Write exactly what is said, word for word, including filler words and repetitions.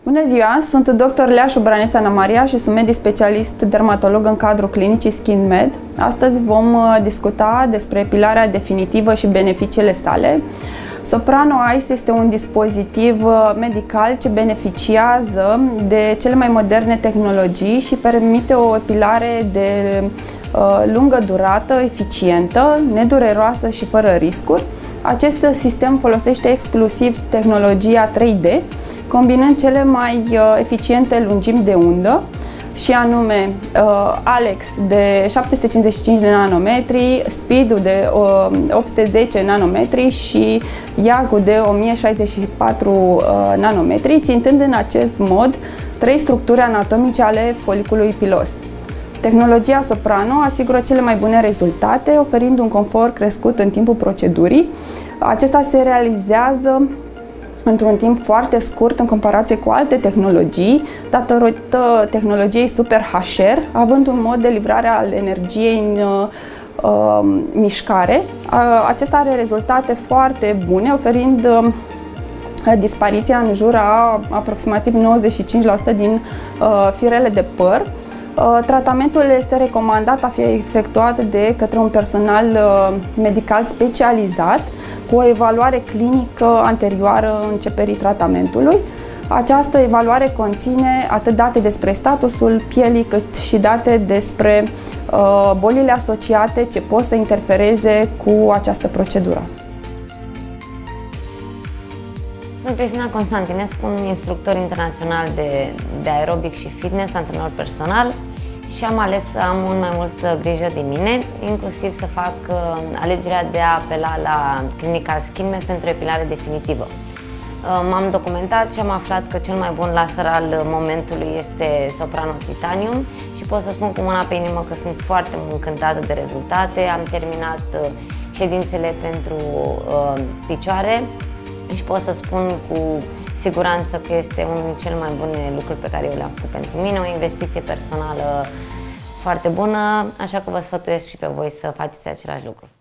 Bună ziua! Sunt doctor Leașu Braneț Ana Maria și sunt medic specialist dermatolog în cadrul clinicii SkinMed. Astăzi vom discuta despre epilarea definitivă și beneficiile sale. Soprano Ice este un dispozitiv medical ce beneficiază de cele mai moderne tehnologii și permite o epilare de lungă durată, eficientă, nedureroasă și fără riscuri. Acest sistem folosește exclusiv tehnologia trei D, combinând cele mai eficiente lungimi de undă, și anume Alex de șapte sute cincizeci și cinci de nanometri, Speed de opt sute zece nanometri și Yagu de o mie șaizeci și patru nanometri, țintând în acest mod trei structuri anatomice ale foliculului pilos. Tehnologia Soprano asigură cele mai bune rezultate, oferind un confort crescut în timpul procedurii. Acesta se realizează într-un timp foarte scurt în comparație cu alte tehnologii, datorită tehnologiei Super H R, având un mod de livrare al energiei în uh, mișcare. Uh, acesta are rezultate foarte bune, oferind uh, dispariția în jur a aproximativ nouăzeci și cinci la sută din uh, firele de păr. Uh, tratamentul este recomandat a fi efectuat de către un personal uh, medical specializat, cu o evaluare clinică anterioară începerii tratamentului. Această evaluare conține atât date despre statusul pielii, cât și date despre uh, bolile asociate ce pot să interfereze cu această procedură. Sunt Cristina Constantinescu, un instructor internațional de, de aerobic și fitness, antrenor personal, și am ales să am mult mai mult grijă de mine, inclusiv să fac uh, alegerea de a apela la clinica SkinMed pentru epilare definitivă. Uh, M-am documentat și am aflat că cel mai bun laser al momentului este Soprano Titanium și pot să spun cu mâna pe inimă că sunt foarte încântată de rezultate. Am terminat uh, ședințele pentru uh, picioare și pot să spun cu siguranță că este unul din cele mai bune lucruri pe care eu le-am făcut pentru mine, o investiție personală foarte bună, așa că vă sfătuiesc și pe voi să faceți același lucru.